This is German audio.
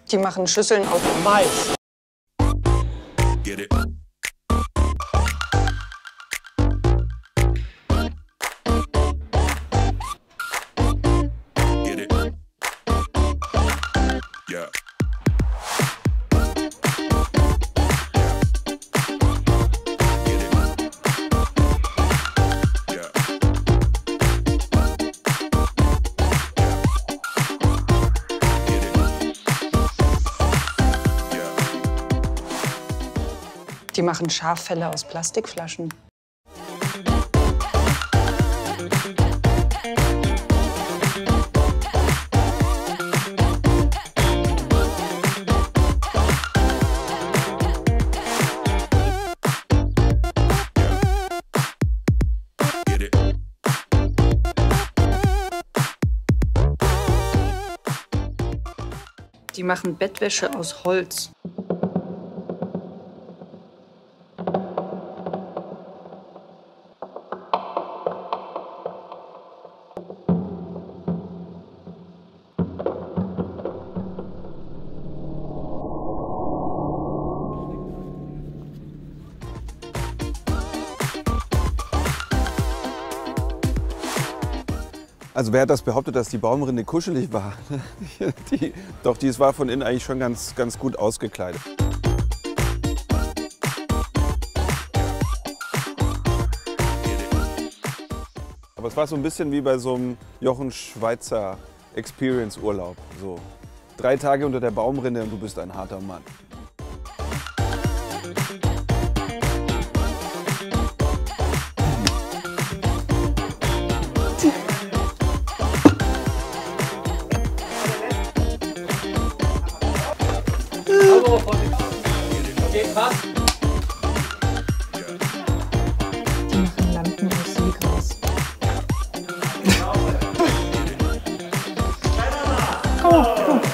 Die machen Schüsseln aus Mais. Get it. Get it. Yeah. Get it. Yeah. Get it. Yeah. Die machen Schaffelle aus Plastikflaschen. Get it. Die machen Bettwäsche aus Holz. Also wer hat das behauptet, dass die Baumrinde kuschelig war? Doch, die war von innen eigentlich schon ganz gut ausgekleidet. Aber es war so ein bisschen wie bei so einem Jochen Schweizer Experience-Urlaub. So 3 Tage unter der Baumrinde und du bist ein harter Mann. Okay, passt. Die machen Lampen aus Seegras. Komm, komm.